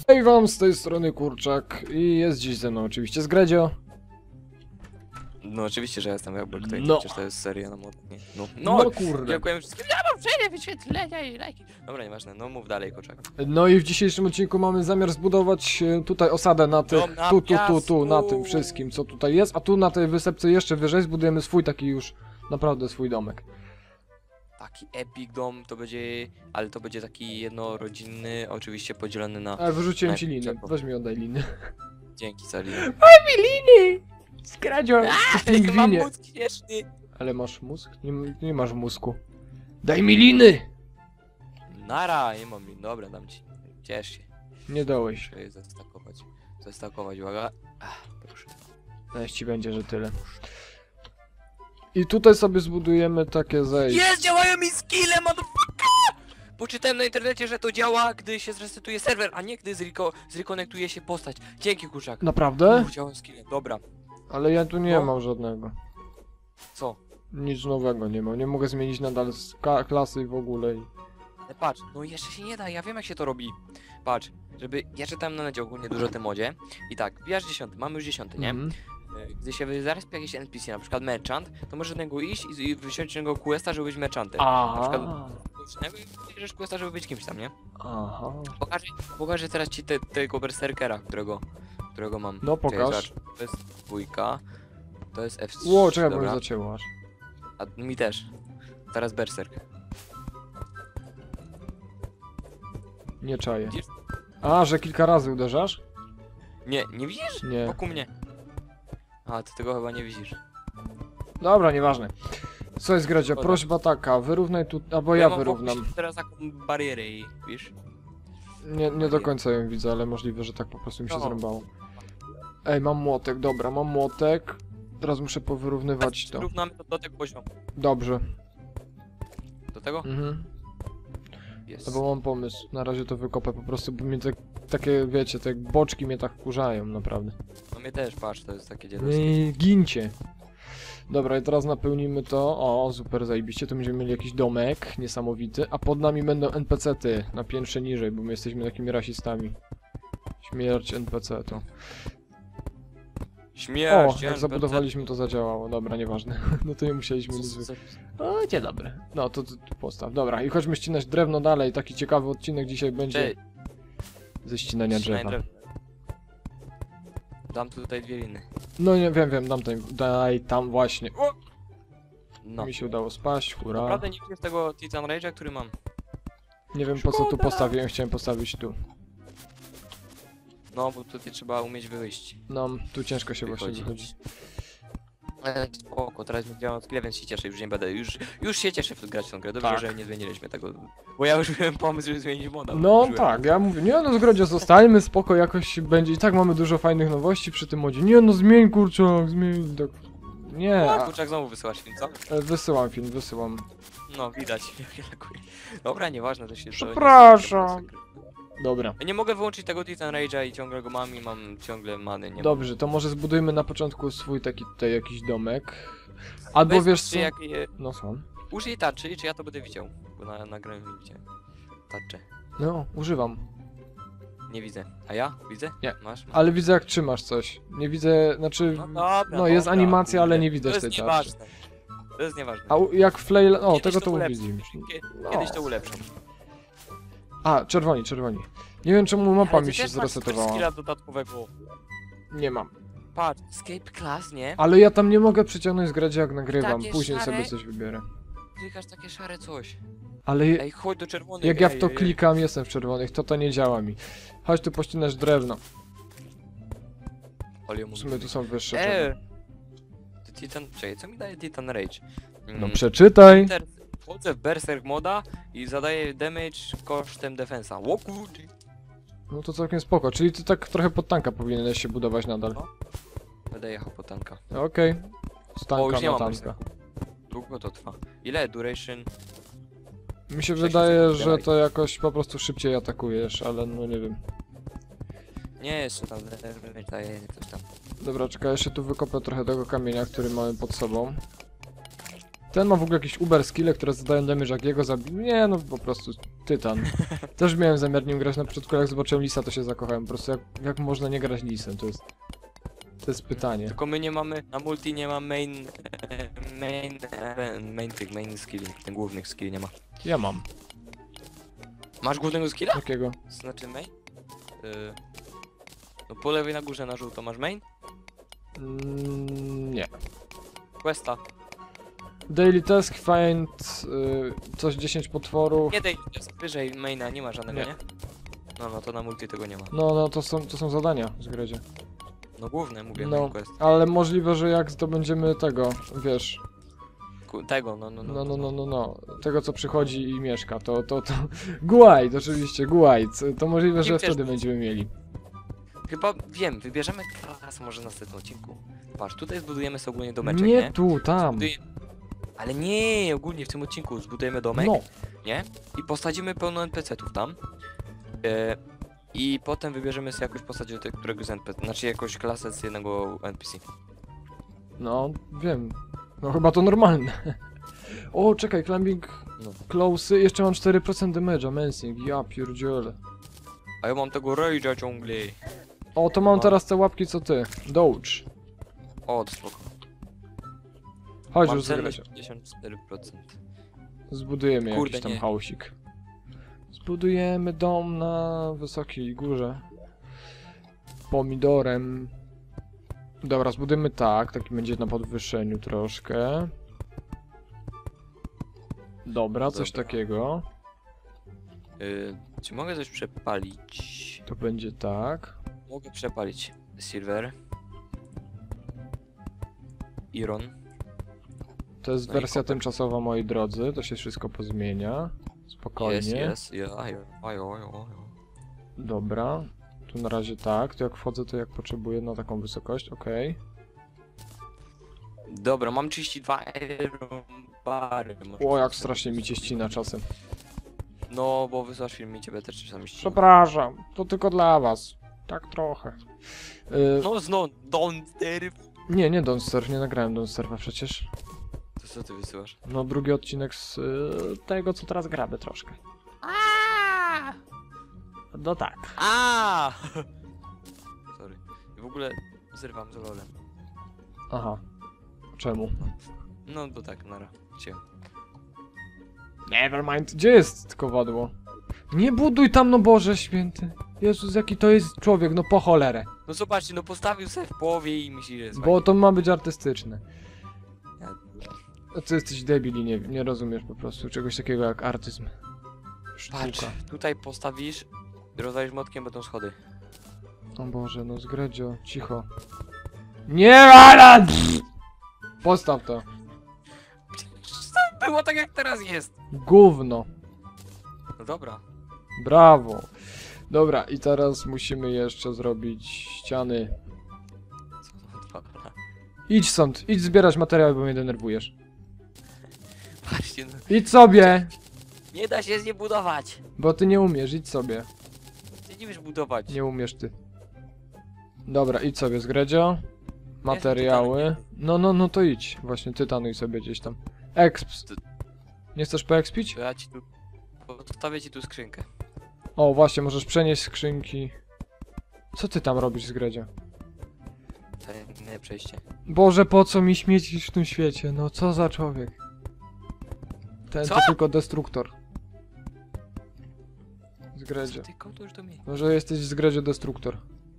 Hej wam, z tej strony Kurczak i jest dziś ze mną oczywiście Zgredzio. No oczywiście, że jestem jakby tutaj, No. przecież to jest seria na modę, nie? No kurde. Dziękuję wszystkim, ja mam wszędzie wyświetlenia i lajki. Dobra, nieważne, no mów dalej, Kurczak. No i w dzisiejszym odcinku mamy zamiar zbudować tutaj osadę na tych, Dom na tu, piasku. na tym wszystkim co tutaj jest, a tu na tej wysepce jeszcze wyżej zbudujemy swój taki już, naprawdę swój domek. Taki epic dom to będzie, ale to będzie taki jednorodzinny, oczywiście podzielony na... Wyrzuciłem ci Na- liny, weź mi oddaj liny. Dzięki za linię. Mi liny! Zgredzio, Mam pingwinie. mózg śmieszny. Ale masz mózg? Nie masz mózgu. Daj mi liny! Nara, nie mam lin, dobra, dam ci. Ciesz się. Nie dałeś. Muszę je zestakować, uwaga. Proszę. Zaś ci będzie, że tyle. I tutaj sobie zbudujemy takie zejście. Jest, działają mi skille, motherfucker! Poczytałem na internecie, że to działa, gdy się zresetuje serwer, a nie gdy zrekonektuje się postać. Dzięki, Kurczak. Naprawdę? Działają skille, dobra. Ale ja tu nie No. mam żadnego. Co? Nic nowego nie mam. Nie mogę zmienić nadal klasy w ogóle. Ale patrz, no jeszcze się nie da, ja wiem jak się to robi. Patrz, żeby... Ja czytałem na necie ogólnie dużo o tym modzie. I tak, wbijasz 10, mamy już 10, nie? Mhm. Gdy się zaraz jakiś NPC, na przykład merchant, to możesz do niego iść i wziąć niego questa, żeby być merchantem. Na przykład i bierzesz questa, żeby być kimś tam, nie? Aha. Pokażę teraz ci tego berserkera, którego mam. No, Czekaj, pokaż. zobacz, to jest dwójka, to jest F3. Ło, czekaj, bo dobra. już zacięło aż. A mi też. Teraz berserk. Nie czaję. Widzisz? A, że kilka razy uderzasz? Nie, nie widzisz? Nie. Wokół mnie. A, ty tego chyba nie widzisz. Dobra, nieważne. Co jest, Gredzio? Szkoda. Prośba taka, wyrównaj tu, albo Ja ja mam wokół wyrównam. siebie teraz taką barierę i wiesz? Nie do końca ją widzę, ale możliwe, że tak po prostu mi się No. zrąbało. Ej, mam młotek, dobra, mam młotek. Teraz muszę powyrównywać to. Równamy to do tego poziomu. Dobrze. Do tego? Mhm. Jest. No bo mam pomysł. Na razie to wykopę po prostu, bo mnie takie, wiecie, te boczki mnie tak wkurzają, naprawdę. No mnie też, patrz, to jest takie No dziadowskie. i gincie. Dobra, i teraz napełnimy to. O, super, zajebiście. Tu będziemy mieli jakiś domek niesamowity, a pod nami będą NPC-ty na piętrze niżej, bo my jesteśmy takimi rasistami. Śmierć NPC to. Śmierć, O, jak zabudowaliśmy to zadziałało. Dobra, nieważne. No to nie musieliśmy nic wy... O, dzień dobry. No to postaw. Dobra, i chodźmy ścinać drewno dalej. Taki ciekawy odcinek dzisiaj będzie ze ścinania drzewa. Dam tutaj dwie liny. No nie wiem, daj tam właśnie. O! No. Mi się udało spaść, hurra. Naprawdę nie widzisz tego Titan Rage'a, który mam. Nie wiem po co tu Szkoda. postawiłem, chciałem postawić tu. No, bo tutaj trzeba umieć wyjść. No, tu ciężko się właśnie wychodzi. Ale spoko, teraz będzie działał skille, więc się cieszę, już nie będę, już się cieszę grać w tą grę. Dobrze, Tak. że nie zmieniliśmy tego. Bo ja już miałem pomysł, żeby zmienić moda. No Użyłem. tak, ja mówię, nie no Zgrodzie, zostańmy, spoko, jakoś będzie. I tak mamy dużo fajnych nowości przy tym modzie. Nie no, zmień Kurczak, zmień. Tak. Nie, No, Kurczak znowu wysyłasz film, co? wysyłam film, wysyłam. No, widać, jak ja lakuję. Dobra, nieważne, to się... Przepraszam. Dobra. Ja nie mogę wyłączyć tego Titan Rage'a i ciągle go mam i mam ciągle many, nie Dobrze, to może zbudujmy na początku swój taki tutaj jakiś domek. Albo Weź, wiesz czy co? jak, No są. użyj tarczy, czy ja to będę widział? Bo na grę nie widziałem. Tarczę. No, używam. Nie widzę. A ja? Widzę? Nie. Masz? Ale widzę jak trzymasz coś. Nie widzę, znaczy... No dobra, No jest dobra, animacja, ale kurde. nie widać To tej jest tarczy. nieważne. To jest nieważne. A jak flail... O, Kiedyś tego to ulepszą. widzimy. Kiedyś to ulepszą. A, czerwoni. Nie wiem czemu mapa Ale mi ty się też masz zresetowała. skilla dodatkowego. Nie mam. Patrz, escape class, nie? Ale ja tam nie mogę przyciągnąć z Gredzie jak nagrywam. Takie Później szare? sobie coś wybiorę. Klikasz takie szare coś. Ale Ej, chodź do czerwonych. jak ja w ej, to ej, ej. klikam, jestem w czerwonych, to nie działa mi. Chodź tu pościnasz drewno. Ale W sumie tu są wyższe. To Titan... Czekaj, co mi daje Titan Rage? No przeczytaj. Wchodzę w Berserk moda i zadaję damage kosztem defensa. O kurde. No to całkiem spoko. Czyli ty tak trochę pod tanka powinieneś się budować nadal. No. Będę jechał po tanka. Okej. Z O, tanka już nie na mam tanka. Długo to trwa. Ile duration? Mi się 6 wydaje, sekund, że dawaj. to jakoś po prostu szybciej atakujesz, ale no nie wiem. Nie, jeszcze tam daje coś tam. Dobra, czekaj, jeszcze tu wykopę trochę tego kamienia, który mamy pod sobą. Ten ma w ogóle jakieś uber skille, które zadają damage, jak jego zabił. Nie, no po prostu tytan. Też miałem zamiar nim grać na początku, jak zobaczyłem Lisa, to się zakochałem. Po prostu jak można nie grać Lisem, to jest pytanie. Tylko my nie mamy, na multi nie ma main skilli, ten głównych skilli nie ma. Ja mam. Masz głównego skilla? Jakiego? Znaczy main? No po lewej na górze na żółto masz main? Nie. Questa. Daily task, find coś 10 potworów. Nie daj, jest wyżej maina, nie ma żadnego, Nie. nie? No to na multi tego nie ma. No, to są zadania w Zgredzie. No główne mówię, No, main quest. ale możliwe, że jak zdobędziemy tego, wiesz, Tego, no, tego co przychodzi i mieszka, to Guide, oczywiście, Guide, to możliwe, że Nim też wtedy będzie. będziemy mieli. Chyba wiem, wybierzemy klasę może na następnym odcinku. Patrz, tutaj zbudujemy sobie ogólnie domeczek, Nie nie? tu, tam. Ale nie, ogólnie w tym odcinku zbudujemy domek, No, nie? I posadzimy pełno NPC-ów tam. I potem wybierzemy sobie jakąś postać do któregoś z NPC, znaczy jakąś klasę z jednego NPC. no, wiem. No chyba to normalne. O, czekaj, climbing No. close, jeszcze mam 4% damage'a, mensing, ja pierdziele. A ja mam tego rage'a ciągle. O, to mam No. teraz te łapki co ty, Doge. O, to spoko. Chodź Mam już cenność zagrać. 54%. Zbudujemy Kurde, jakiś tam nie. hausik. Zbudujemy dom na wysokiej górze. Pomidorem. Dobra, zbudujemy tak, taki będzie na podwyższeniu troszkę. Dobra, coś Dobra. takiego. Czy mogę coś przepalić? To będzie tak. Mogę przepalić silver. Iron. To jest No i wersja koper. tymczasowa, moi drodzy. To się wszystko pozmienia. Spokojnie. Jest. Dobra. Tu na razie tak. To jak wchodzę, to jak potrzebuję na taką wysokość. Okej. Dobra, mam 32 iron bary. O, jak strasznie mi cię ścina czasem. No, bo wysłasz film i ciebie też czasami ścina. Przepraszam, to tylko dla was. Tak trochę. No, don't sterf. Nie Donster, nie nagrałem Donsterfa przecież. To co ty wysyłasz? No, drugi odcinek z tego, co teraz gramy troszkę. No tak. Sorry. I w ogóle zrywam z lolem. Aha. Czemu? No, bo tak, nara. Cię. Nevermind. Gdzie jest kowadło? Nie buduj tam, no Boże święty. Jezus, jaki to jest człowiek, no po cholerę. No zobaczcie, no postawił sobie w połowie i myśli, że jest Bo to ma być artystyczne. fajnie. A ty jesteś debil i nie rozumiesz po prostu czegoś takiego jak artyzm. Patrz, Sztuka. tutaj postawisz, rozdajesz młotkiem, będą schody. O Boże, no zgredzio, cicho. Nie, Alan! Postaw to. Było tak jak teraz jest. Gówno. No dobra. Brawo. Dobra, i teraz musimy jeszcze zrobić ściany. Co to dobra. Idź stąd, idź zbierać materiały, bo mnie denerwujesz. Patrzcie, no. Idź sobie! Nie da się z nie budować. Bo ty nie umiesz, idź sobie. Ty nie wiesz budować. Nie umiesz ty. Dobra, idź sobie, zgredzio. Materiały. No to idź. Właśnie tytanuj sobie gdzieś tam. Exp. Nie chcesz poexpić? To ja ci tu... Postawię ci tu skrzynkę. O, właśnie, możesz przenieść skrzynki. Co ty tam robisz, zgredzio? Tajemne przejście. Boże, po co mi śmiecisz w tym świecie? No co za człowiek? Ten Co? to tylko destruktor. Zgredzio. Co ty kołtujesz do mnie? Może jesteś zgredzio destruktor.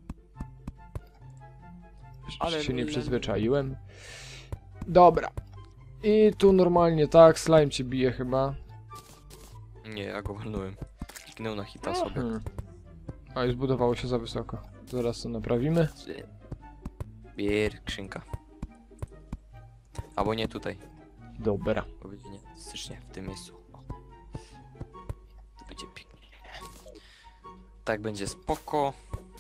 Ale Się nie przyzwyczaiłem. Dobra. I tu normalnie tak, slime cię bije chyba. Nie, ja go walnąłem. Kliknął na hita sobie. A i zbudowało się za wysoko. Zaraz to naprawimy. Bier, skrzynka. Albo nie tutaj. Dobra. Bo będzie nie, stycznie w tym miejscu. O. To będzie pięknie. Tak będzie spoko.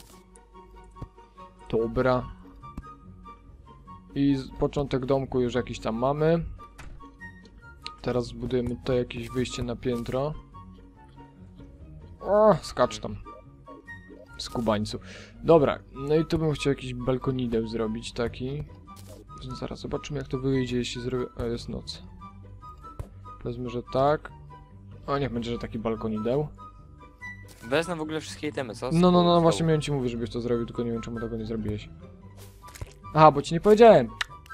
Dobra. I początek domku już jakiś tam mamy. Teraz zbudujemy tutaj jakieś wyjście na piętro. O, skacz tam. Skubańcu. Dobra, no i tu bym chciał jakiś balkonideł zrobić taki. Zaraz zobaczymy jak to wyjdzie, jeśli zrobię... O, jest noc. Powiedzmy, że tak. O, niech będzie, że taki balkonideł. Wezmę w ogóle wszystkie itemy, co? No, właśnie miałem ci mówić, żebyś to zrobił, tylko nie wiem, czemu tego nie zrobiłeś. Aha, bo ci nie powiedziałem.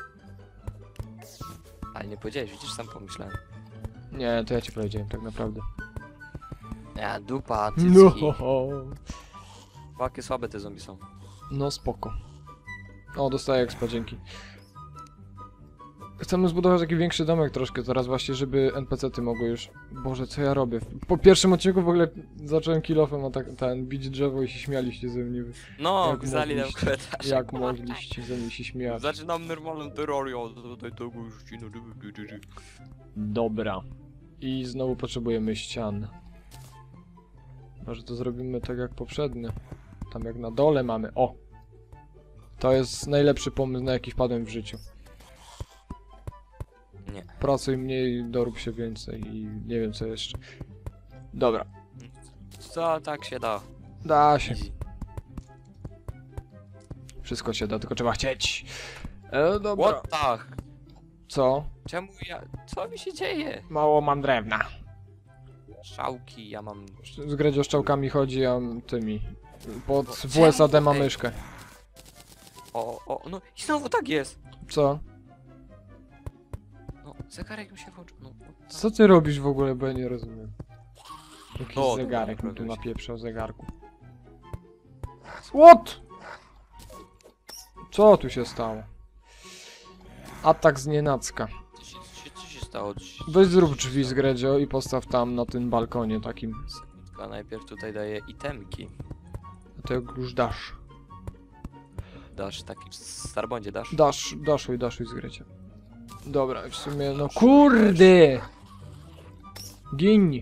Ale nie powiedziałeś, widzisz, sam pomyślałem. Nie, to ja ci powiedziałem, tak naprawdę. Ja, dupa, No, cycki. Jakie słabe te zombie są. no spoko. O, dostaję expa, dzięki. Chcemy zbudować taki większy domek troszkę teraz właśnie, żeby NPC-ty mogły już... Boże, co ja robię? Po pierwszym odcinku w ogóle zacząłem kill-offem, a tak, bić drzewo i się śmialiście ze mnie. No, Jak pisali nam mogliście? komentarze. Jak mogliście ze mnie się śmiać? Zaczynam normalną terrorią, tutaj tego już ci no. Dobra. I znowu potrzebujemy ścian. Może to zrobimy tak jak poprzednio. Tam jak na dole mamy. O! To jest najlepszy pomysł, na jaki wpadłem w życiu. Nie. Pracuj mniej, dorób się więcej i nie wiem co jeszcze. Dobra. Co tak się da? Da się. Easy. Wszystko się da, tylko trzeba chcieć. Dobra. What the? Co? Czemu ja... Co mi się dzieje? Mało mam drewna. Szałki, ja mam... Z gredzioszczałkami chodzi, a tymi. Pod Czemu? WSAD ma Ej. myszkę. No i znowu tak jest! Co? No, zegarek mi się włączył, no. Co ty robisz w ogóle, bo ja nie rozumiem. Jakiś O, zegarek dobra, mi tu dobra. napieprzał zegarku. What? Co tu się stało? Atak z nienacka. Co się stało? Weź zrób drzwi z gredzio i postaw tam na tym balkonie takim. Sekundka, najpierw tutaj daję itemki. A to jak już dasz. Dasz taki w Starbondzie, dasz? Daszuj z gredzio. Dobra, w sumie no kurde! Gin!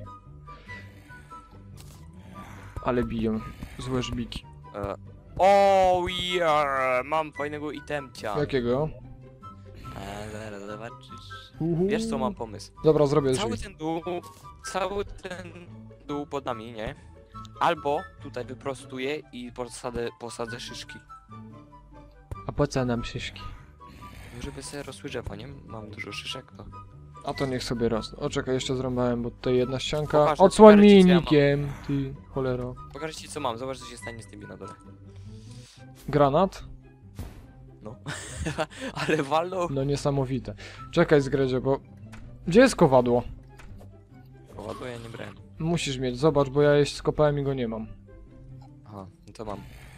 Ale biją. Złe żbiki. Oh yeah! Mam fajnego itemcia. Jakiego? Zaraz zobaczysz. Uhu. Wiesz co, mam pomysł. Dobra, zrobię Cały drzwi. ten dół pod nami, nie? Albo tutaj wyprostuję i posadzę szyszki. A po co nam szyszki? Żeby sobie rosły drzewa, nie? Mam dużo szyszek, to... A to niech sobie rosną. O, czekaj, jeszcze zrąbałem, bo tutaj jedna ścianka. Popatrz, Odsłoń pokażę ci, mi co ja mam. nikiem, ty cholero. Pokażę ci co mam, zobacz co się stanie z tymi na dole. Granat? No. Ale walną... No niesamowite. Czekaj z gredzio, bo... Gdzie jest kowadło? Kowadło ja nie brałem. Musisz mieć, zobacz, bo ja jeść skopałem i go nie mam. Aha, no to mam.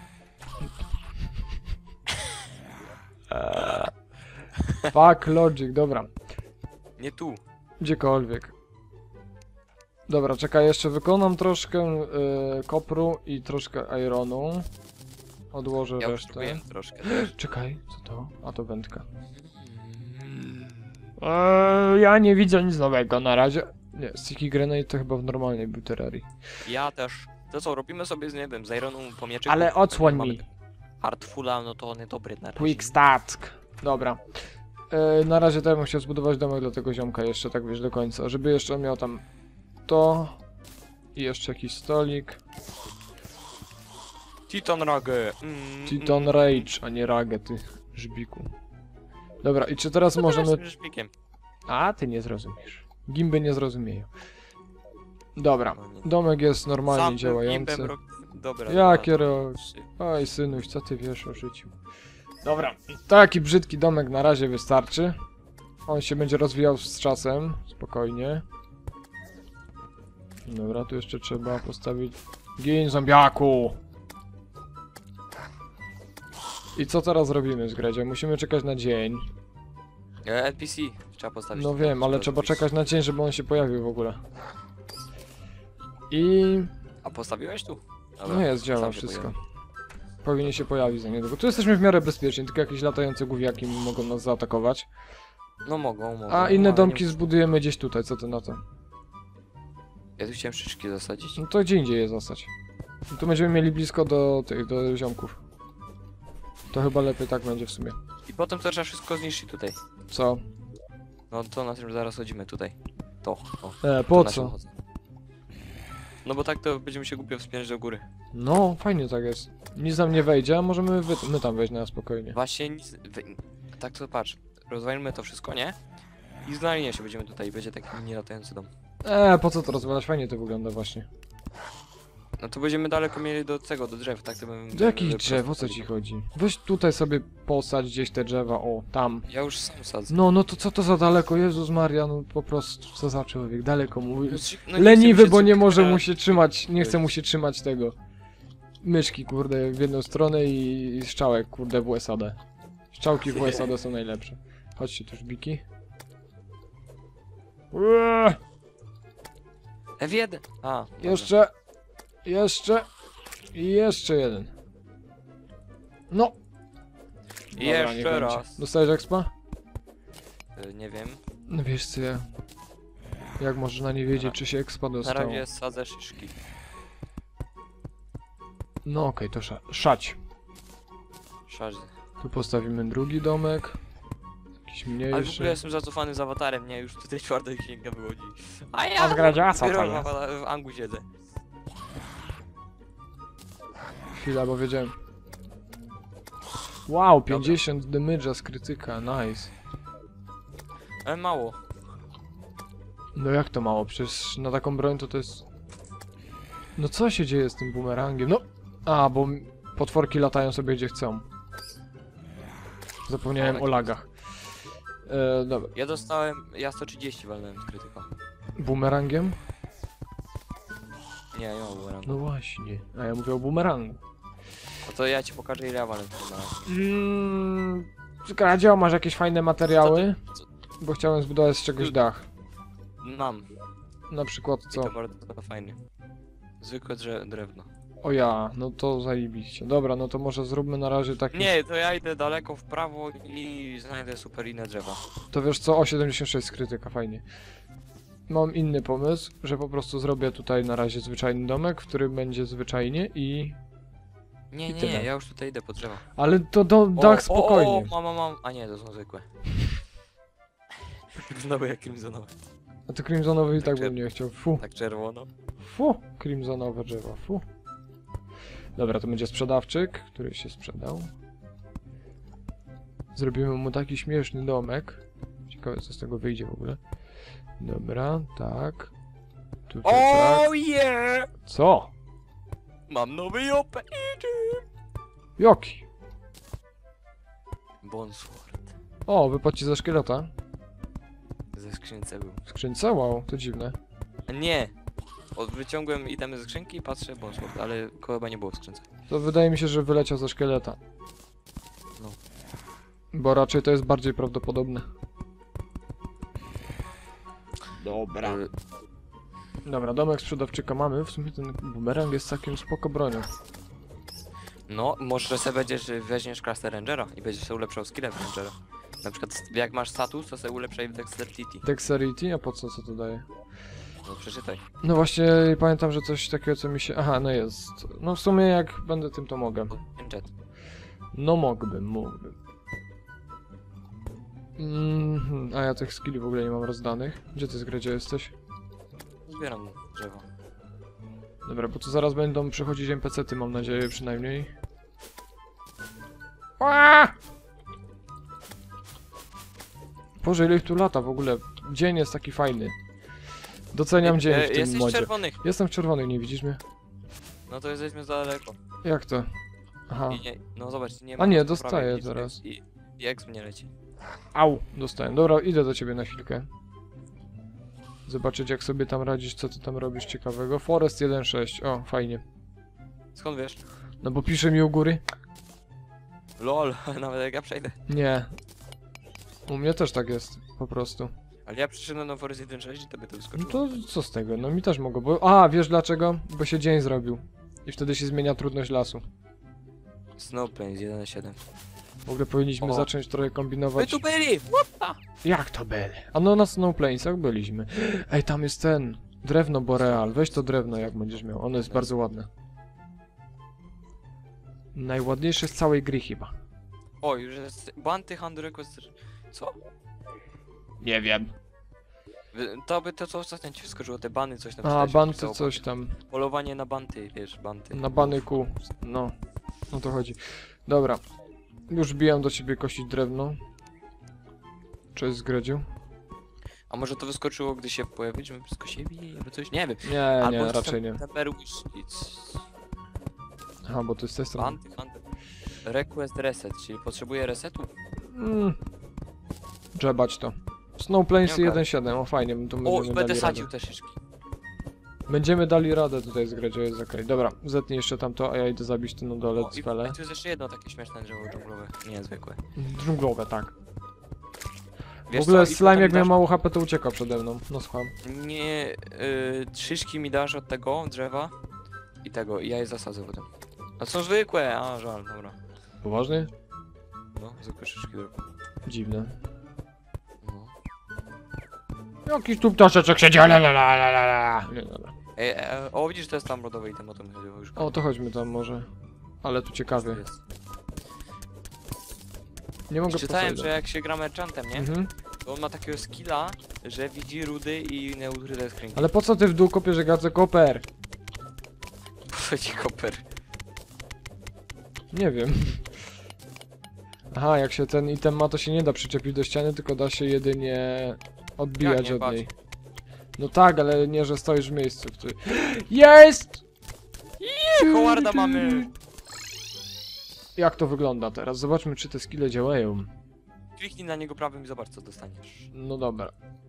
Fuck logic, dobra. Nie tu. Gdziekolwiek. Dobra, czekaj, jeszcze wykonam troszkę kopru i troszkę ironu. Odłożę Ja resztę. potrzebuję troszkę. Czekaj, co to? A to wędka. Ja nie widzę nic nowego na razie. Nie, Sticky Grenade to chyba w normalnej był terrarii. Ja też. To co, robimy sobie z, nie wiem, z Ironu po mieczyku? Ale odsłoń Mamy mi. Hardfulla, no to niedobry na razie. Quick start. Dobra. Na razie to ja bym chciał zbudować domek dla tego ziomka jeszcze, tak wiesz, do końca. Żeby jeszcze on miał tam to. I jeszcze jakiś stolik. Titan Rage. Titan Rage, a nie Rage, ty żbiku. Dobra, i czy teraz możemy... Szpikiem. A, ty nie zrozumiesz. Gimby nie zrozumieją. Dobra, No nie. domek jest normalnie Sam działający. Dobra. Jakie dobra. roz... Oj, synuś, co ty wiesz o życiu? Dobra, taki brzydki domek na razie wystarczy. On się będzie rozwijał z czasem, spokojnie. Dobra, tu jeszcze trzeba postawić... Gin, zombiaku! I co teraz robimy z Gredziem? Musimy czekać na dzień. NPC trzeba postawić. No wiem, ale trzeba czekać na dzień, żeby on się pojawił w ogóle. I... A postawiłeś tu? Dobra, No jest, działa sam się wszystko. pojawi. Powinien się pojawić za niedługo. Tu jesteśmy w miarę bezpieczni, tylko jakieś latające gówniaki mogą nas zaatakować. No mogą. A inne ale domki nie- zbudujemy gdzieś tutaj, co ty na to? Ja tu chciałem szyszki zasadzić. No to gdzie indziej je zostać. I tu będziemy mieli blisko do tych, do ziomków. To chyba lepiej tak będzie w sumie. I potem to trzeba wszystko zniszczyć tutaj. Co? No to na tym zaraz chodzimy tutaj. To. O, Po na czym co? chodzę. No bo tak to będziemy się głupio wspinać do góry. No, fajnie tak jest. Nic nam nie wejdzie, a możemy my tam wejść na spokojnie. Właśnie nic... Tak to patrz. Rozwalimy to wszystko, nie? I na linie się będziemy tutaj, będzie taki mini latający dom. Po co to rozwalać? Fajnie to wygląda właśnie. No to będziemy daleko mieli do tego, do drzew, tak to bym... Do jakich drzew? O co ci chodzi? Weź tutaj sobie posadź gdzieś te drzewa, o, tam. Ja już sam sadzę. No to co to za daleko? Jezus Maria, no po prostu, co za człowiek, daleko mówi. No, Leniwy, bo nie może mu się trzymać, nie chce mu się trzymać tego. Myszki, kurde, w jedną stronę i strzałek, kurde, w USAD. Strzałki w USAD są najlepsze. Chodźcie tu, żbiki. F1! A, Jeszcze i jeszcze jeden. No! Dobra, niech jeszcze będzie. raz. Dostałeś expa? Nie wiem. No wiesz co ja... Jak można nie wiedzieć, czy się expa Na dostało? razie sadzę szyszki. No okej, to szać. Szarzy. Tu postawimy drugi domek. Jakiś Ale w ogóle mniejszy. jestem zacofany z awatarem, nie? Już tutaj czwarta księga wychodzi. A ja A zgradziasa dopiero to jest. w Angu siedzę. Chwila, bo wiedziałem. Wow, 50 damage'a z krytyka, nice. Ale mało. No jak to mało? Przecież na taką broń to jest... No co się dzieje z tym bumerangiem? No! A, bo potworki latają sobie gdzie chcą. Zapomniałem o lagach. Dobra. Ja dostałem... Ja 130 walnąłem z krytyka. Bumerangiem? Nie, nie mam bumerangu. No właśnie. A ja mówię o bumerangu. No to ja ci pokażę ile ja walnę z bumerangu. Skradzio, masz jakieś fajne materiały? Co- Bo chciałem zbudować z czegoś dach. Mam. Na przykład I co? to bardzo fajnie. Zwykłe drewno. O ja, no to zajebiście. Dobra, no to może zróbmy na razie taki... Nie, to ja idę daleko w prawo i znajdę super inne drzewa. To wiesz co? O, 76 z krytyka, fajnie. Mam inny pomysł, że po prostu zrobię tutaj na razie zwyczajny domek, w którym będzie zwyczajnie i... Nie, I nie, tyle. ja już tutaj idę po drzewa. Ale to dach spokojnie. Mam. A nie, to są zwykłe. Znowu jak crimsonowe. A to crimsonowy i tak Tak bym nie chciał. Fu, Tak czerwono. fu, crimsonowe drzewa, fu. Dobra, to będzie sprzedawczyk, który się sprzedał. Zrobimy mu taki śmieszny domek. Ciekawe co z tego wyjdzie w ogóle. Dobra, tak. Tutaj tak. Oh yeah! Co? Mam nowy jopę. Joki? Bonsword. O, wypadł ci ze szkieleta. Ze skrzynce był. W skrzynce? Wow, to dziwne. A nie! Wyciągłem itemy ze skrzynki i patrzę Bonsword, ale chyba nie było w skrzynce. To wydaje mi się, że wyleciał ze szkieleta. No. Bo raczej to jest bardziej prawdopodobne. Dobra. Dobra, domek sprzedawczyka mamy. W sumie ten bumerang jest całkiem spoko bronią. No, może sobie będziesz, weźmiesz klasę Rangera i będziesz sobie ulepszał skillę w Rangera. Na przykład jak masz status, to sobie ulepszaj w Dexterity. Dexterity? A po co to daje? No przeczytaj. No właśnie, pamiętam, że coś takiego co mi się... Aha, no jest. No w sumie jak będę tym, to mogę. Enchant. No mógłbym. A ja tych skilli w ogóle nie mam rozdanych. Gdzie ty z gry, gdzie jesteś? Zbieram drzewo. Dobra, bo tu zaraz będą przychodzić NPC-ty, mam nadzieję przynajmniej. Aaaa! Boże, ile ich tu lata w ogóle. Dzień jest taki fajny. Doceniam dzień w tym Jesteś modzie. czerwonych. Jestem w czerwonych, nie widzisz mnie? No to jesteśmy za daleko. Jak to? Aha. I nie, no zobacz, nie A ma. nie, po dostaję prawej nic, teraz. I X mnie leci. Au! Dostałem. Dobra, idę do ciebie na chwilkę. Zobaczyć jak sobie tam radzisz, co ty tam robisz ciekawego. Forest 1.6. O, fajnie. Skąd wiesz? No bo pisze mi u góry. LOL, nawet jak ja przejdę. Nie. U mnie też tak jest, po prostu. Ale ja przyszedłem na Forest 1.6 i tobie to No wyskoczyło. to co z tego? No mi też mogło, bo... A, wiesz dlaczego? Bo się dzień zrobił. I wtedy się zmienia trudność lasu. Snowplains 1.7. W ogóle powinniśmy O. zacząć trochę Wy kombinować. tu byli! What? Jak to byli? A no na Snowplainsach byliśmy. Ej, tam jest ten... Drewno boreal. Weź to drewno jak będziesz miał. Ono jest bardzo ładne. Najładniejsze z całej gry chyba. O, już jest Bounty Hunter Request. Co? Nie wiem. To by to co ostatnio ci wyskoczyło, te bany coś tam. A, czytałeś, banty pisało. coś tam. Polowanie na banty, wiesz, banty. Na banyku. No. O to chodzi. Dobra. Już bijam do ciebie kosić drewno. Cześć Zgredziu. A może to wyskoczyło, gdy się pojawi, że wszystko się bije, albo coś? Nie wiem. Nie, Albo raczej nie. Temper wishlist. Aha, bo to jest z tej strony. Anty. Request reset, czyli potrzebuje resetu? Drzebać to. Snowplains Nie ogarnę. 1.7, o fajnie, to O, będziemy i będę dali sadził radę. te szyszki. Będziemy dali radę tutaj zgrać, jest okej. Dobra, zetnij jeszcze tamto, a ja idę zabić tu na dole O, i cwele. tu jest jeszcze jedno takie śmieszne drzewo dżunglowe. Nie, zwykłe. Dżunglowe, tak. W Wiesz ogóle co, i slime potem jak mi miał dasz- mało HP to uciekał przede mną. No słucham. Nie, szyszki mi dasz od tego drzewa i tego, i ja je zasadzę potem. A są zwykłe, a żal, dobra. Poważnie? No, zwykłe szyszki tylko. Dziwne. No. Jakiś tu ptaszeczek siedzi, la la la la la la. Nie, dobra. Ej, o widzisz, to jest tam rodowe i tam o tym chodziło już. O, to chodźmy tam może. Ale tu ciekawie. Jest. Nie mogę Czytałem, posejdę. że jak się gra merchantem, nie? Mhm. To on ma takiego skilla, że widzi rudy i neutryde skrzynki. Ale po co ty w dół kopiesz, że gadzę koper? Chodzi koper. Nie wiem. Aha, jak się ten item ma, to się nie da przyczepić do ściany, tylko da się jedynie odbijać nie, od patrz. niej. No tak, ale nie, że stoisz w miejscu, w którym... Jest! Howarda mamy! Jak to wygląda teraz? Zobaczmy, czy te skille działają. Kliknij na niego prawym i zobacz, co dostaniesz. No dobra.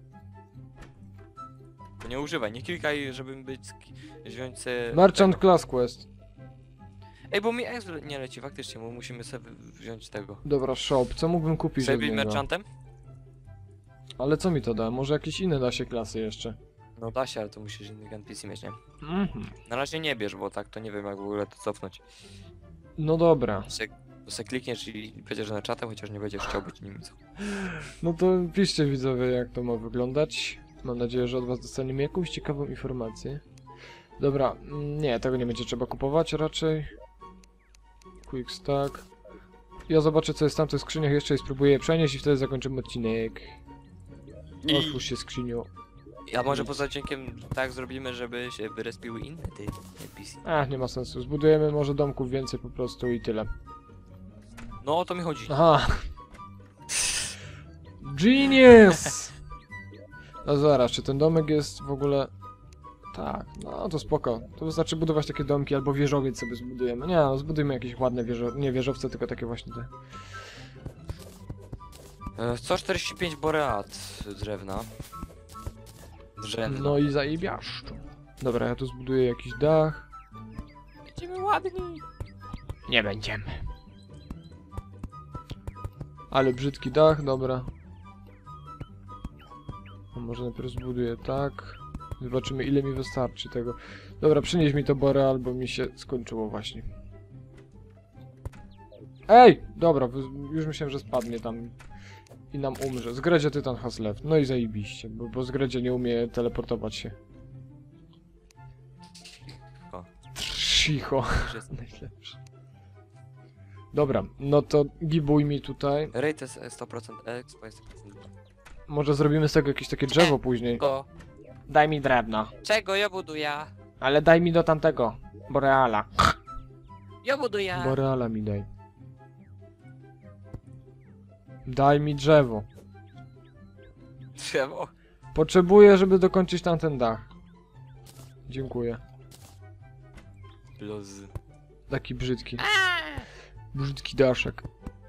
To nie używaj, nie klikaj, żeby być... wziąć se... Merchant tego. Class Quest. Ej, bo mi X nie leci faktycznie, bo musimy sobie wziąć tego. Dobra, shop. Co mógłbym kupić Chcesz od być niego? merchantem? Ale co mi to da? Może jakieś inne da się klasy jeszcze? No da się, ale to musisz innych NPC mieć, nie? Mhm. Na razie nie bierz, bo tak to nie wiem jak w ogóle to cofnąć. No dobra. To se klikniesz i będziesz na czatem, chociaż nie będziesz chciał być nim. Co? No to piszcie widzowie, jak to ma wyglądać. Mam nadzieję, że od was dostaniemy jakąś ciekawą informację. Dobra, nie, tego nie będzie trzeba kupować raczej. Quick stack. Ja zobaczę, co jest w tamtych skrzyniach jeszcze i spróbuję je przenieść i wtedy zakończymy odcinek. Otwórz się skrzynią. A może poza odcinkiem tak zrobimy, żeby się wyrespiły inne te NPC. Nie ma sensu. Zbudujemy może domków więcej po prostu i tyle. No o to mi chodzi. Aha! Genius! No zaraz, czy ten domek jest w ogóle... Tak, no to spoko. To wystarczy budować takie domki albo wieżowiec sobie zbudujemy. Nie no, zbudujmy jakieś ładne nie wieżowce, tylko takie właśnie te... 145 boreat drewna. Drzewna. No i zajebiaszczu. Dobra, ja tu zbuduję jakiś dach. Będziemy ładni. Nie będziemy. Ale brzydki dach, dobra. A może najpierw zbuduję tak. Zobaczymy, ile mi wystarczy tego. Dobra, przynieś mi to boreal, bo mi się skończyło właśnie. Ej! Dobra, już myślałem, że spadnie tam i nam umrze. Zgredzie Tytan has left. No i zajebiście, bo Zgredzie nie umie teleportować się. Cicho. Najlepsze. Dobra, no to gibuj mi tutaj. Rate jest 100%, expo jest 100%. Może zrobimy z tego jakieś takie drzewo później. Go. Daj mi drewno. Czego ja buduję? Ale daj mi do tamtego. Boreala. Ja buduję. Boreala mi daj. Daj mi drzewo. Drzewo. Potrzebuję, żeby dokończyć tamten dach. Dziękuję. Plus. Taki brzydki. Brzydki daszek.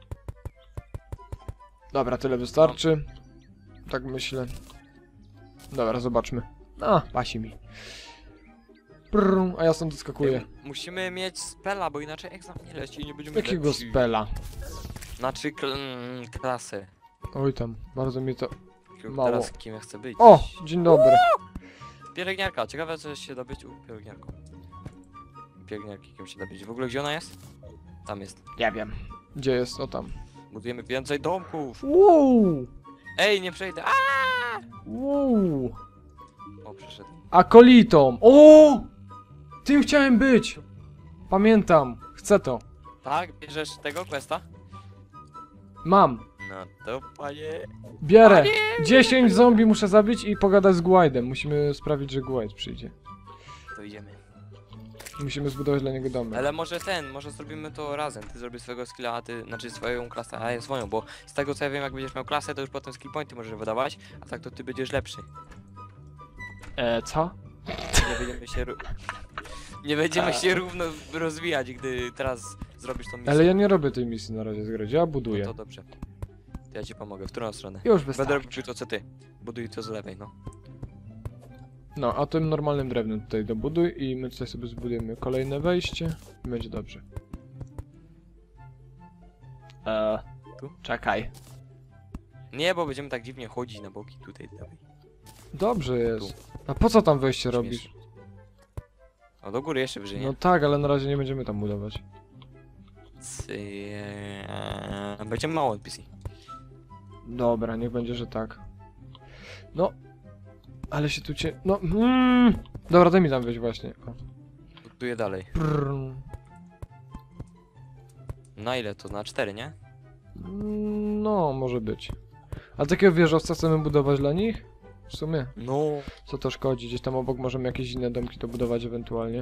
Dobra, tyle wystarczy. Tak myślę. Dobra, zobaczmy. Pasi mi. Prrr, a ja stąd doskakuję. Musimy mieć spela, bo inaczej egzam nie leci i nie będziemy Jakiego lepsi. spela? Znaczy klasy. Oj tam, bardzo mi to... Mało. Teraz kim ja chcę być? O! Dzień dobry. Pielęgniarka, ciekawe co się dobyć pielęgniarką. Pielęgniarki kim się dobyć. W ogóle gdzie ona jest? Tam jest. Ja wiem. Gdzie jest? O tam. Budujemy więcej domków. Wow! Ej, nie przejdę. Wow! O, przeszedł. Akolitą! O! Tym chciałem być! Pamiętam. Chcę to. Tak, bierzesz tego questa? Mam. No to panie. Bierę. 10 zombie muszę zabić i pogadać z Guaidem. Musimy sprawić, że Guaid przyjdzie. To idziemy. Musimy zbudować dla niego domek. Ale może zrobimy to razem. Ty zrobisz swojego skilla, a ty, znaczy swoją klasę, a ja swoją, bo z tego co ja wiem, jak będziesz miał klasę, to już potem skill pointy możesz wydawać, a tak to ty będziesz lepszy. Co? Nie będziemy się... Nie będziemy się równo rozwijać, gdy teraz zrobisz tą misję. Ale ja nie robię tej misji na razie zgrać, ja No buduję. to dobrze. To ja ci pomogę. W którą stronę? Już Będę wystarczy. robił to co ty. Buduj to z lewej, no. No, a tym normalnym drewnem tutaj dobuduj i my tutaj sobie zbudujemy kolejne wejście i będzie dobrze. Tu? Czekaj. Nie, bo będziemy tak dziwnie chodzić na boki tutaj. Dawaj. Dobrze jest. A po co tam wejście robisz? No do góry jeszcze wyżej, nie? No tak, ale na razie nie będziemy tam budować. Będzie mało NPC. Dobra, niech będzie, że tak. No. Ale się tu No. Dobra, daj mi tam wejść właśnie. O. Buduję dalej. Prrr. Na ile to? Na 4, nie? No, może być. A takiego wieżowca chcemy budować dla nich? W sumie. No. Co to szkodzi? Gdzieś tam obok możemy jakieś inne domki dobudować ewentualnie.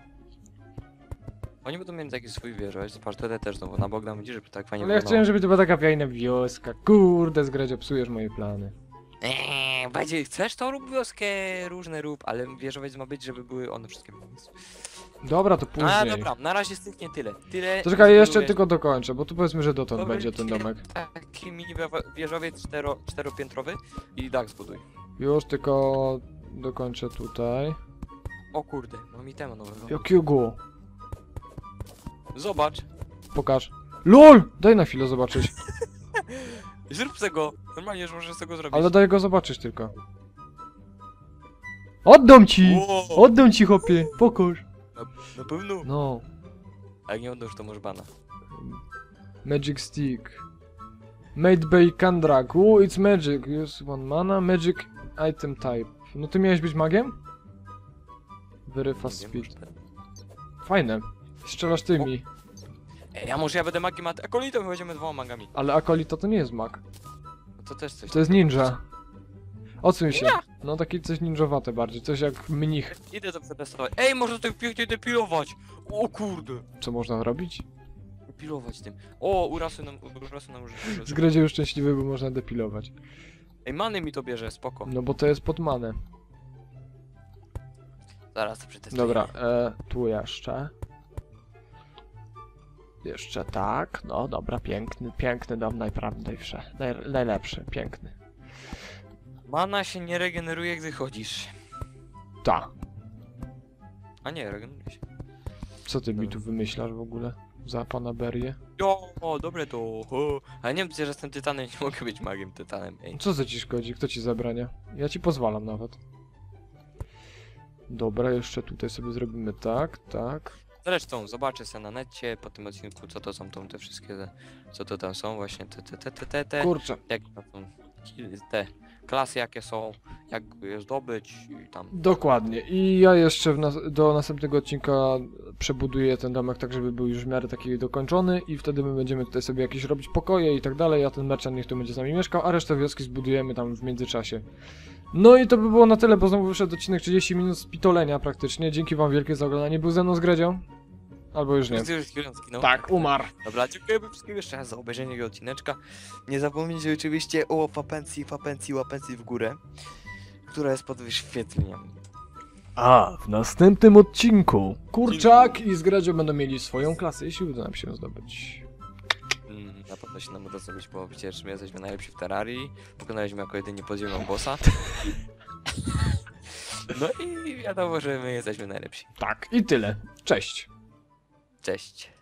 Oni będą mieli taki swój wieżowiec, zobacz, tutaj też znowu na bok będzie, żeby tak fajnie Ale ja wyglądało. chciałem, żeby to była taka fajna wioska. Kurde, zgradzia, psujesz moje plany. Będzie, chcesz to rób wioskę, różne rób, ale wieżowiec ma być, żeby były one wszystkie w miejscu. Dobra, to później. A dobra, na razie z tych nie tyle. Tyle. To czekaj, jeszcze zbudujesz- tylko dokończę, bo tu powiedzmy, że dotąd Dobra, będzie ten domek. Taki mini wieżowiec czteropiętrowy i dach zbuduj. Już tylko dokończę tutaj. O kurde, mam itema nowego. Jakiego? Zobacz, Pokaż. LOL! Daj na chwilę zobaczyć. zrób tego. Normalnie już możesz z tego zrobić. Ale daj go zobaczyć tylko. Oddam ci! Wow, Oddam ci, chłopie! Pokaż. na pewno. No. A jak nie oddasz, to możesz bana. Magic Stick. Made by Kandrak. It's magic. Use one mana. Magic item type. No ty miałeś być magiem? Very fast Nie speed. wiem, może Fajne. Strzelasz tymi. Ej, a może ja będę magiem, a akolitą będziemy 2 magami. Ale Akolita to nie jest mag. No to też coś. To jest ninja. Odsuń się. Ja. No taki coś ninjowate bardziej. Coś jak mnich. Idę to przetestować. Ej, można to pięknie depilować! O kurde! Co można robić? Depilować tym. O, urasy nam już. Zgradzie już szczęśliwy, bo można depilować. Ej, many mi to bierze, spoko. No bo to jest pod manę. Zaraz to przetestuję. Dobra, tu jeszcze. Jeszcze tak. No dobra, piękny dom, najlepszy, piękny. Mana się nie regeneruje, gdy chodzisz. Ta. A nie, regeneruje się. Co ty mi tu wymyślasz w ogóle? Za fanaberię? O, dobre to. Ale nie wiem, że jestem tytanem, nie mogę być magiem tytanem. Ej. Co za ci szkodzi? Kto ci zabrania? Ja ci pozwalam nawet. Dobra, jeszcze tutaj sobie zrobimy tak, tak. Zresztą zobaczę sobie na necie po tym odcinku, co to są te wszystkie, co to tam są właśnie te, Kurczę. jak to są te klasy jakie są, jak je zdobyć i tam. Dokładnie. I ja jeszcze do następnego odcinka przebuduję ten domek tak, żeby był już w miarę taki dokończony i wtedy my będziemy tutaj sobie jakieś robić pokoje i tak dalej, a ten merchant niech tu będzie z nami mieszkał, a resztę wioski zbudujemy tam w międzyczasie. No i to by było na tyle, bo znowu wyszedł odcinek 30 minut z pitolenia praktycznie. Dzięki wam wielkie za oglądanie. Był ze mną Zgradzią? Albo już nie. No. Tak, umarł. Dobra, dziękujemy wszystkim jeszcze raz za obejrzenie tego odcineczka. Nie zapomnijcie oczywiście o łapencji w górę, która jest pod wyświetleniem. A w następnym odcinku Kurczak i Zgradzią będą mieli swoją klasę, jeśli uda nam się zdobyć. Na pewno się nam uda zrobić, bo przecież my jesteśmy najlepsi w Terrarii. Pokonaliśmy jako jedyni podziemną bossa. No i wiadomo, że my jesteśmy najlepsi. Tak, i tyle. Cześć. Cześć.